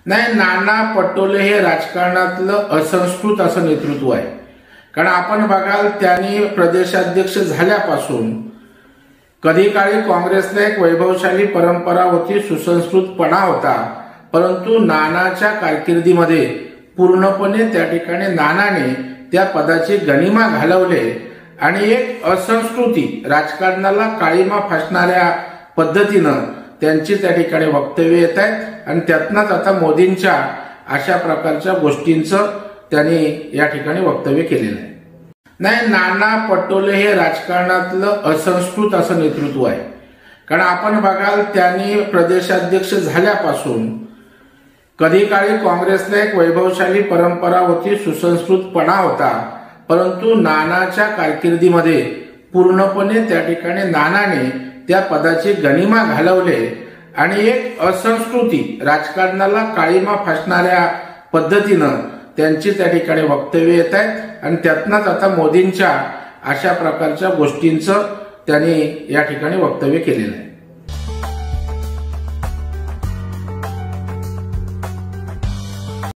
नाही, नाना पटोले हे राजकारणातलं असंस्कृत असं नेतृत्व आहे. कारण आपण बघाल, त्यांनी प्रदेशाध्यक्ष झाल्यापासून कधी काळी काँग्रेसला एक वैभवशाली परंपरा होती, सुसंस्कृतपणा होता. परंतु नानाच्या कारकिर्दीमध्ये पूर्णपणे त्या ठिकाणी नानाने त्या पदाची गणिमा घालवले आणि एक असंस्कृती, राजकारणाला काळीमा फासणाऱ्या पद्धतीनं त्यांची त्या ठिकाणी वक्तव्य येत आहेत आणि त्यातनंच आता मोदींच्या अशा प्रकारच्या गोष्टींचं त्यांनी या ठिकाणी वक्तव्य केलेलं आहे. नाही, नाना पटोले हे राजकारणातलं असंस्कृत असं नेतृत्व आहे. कारण आपण बघाल, त्यांनी प्रदेशाध्यक्ष झाल्यापासून कधी काळी काँग्रेसला एक वैभवशाली परंपरा होती, सुसंस्कृतपणा होता. परंतु नानाच्या कारकिर्दीमध्ये पूर्णपणे त्या ठिकाणी नानाने त्या पदाची गणिमा घालवले आणि एक असंस्कृती, राजकारणाला काळीमा फासणाऱ्या पद्धतीनं त्यांची त्या ठिकाणी वक्तव्य येत आहेत आणि त्यातनंच आता मोदींच्या अशा प्रकारच्या गोष्टींचं त्यांनी या ठिकाणी वक्तव्य केलेलं आहे.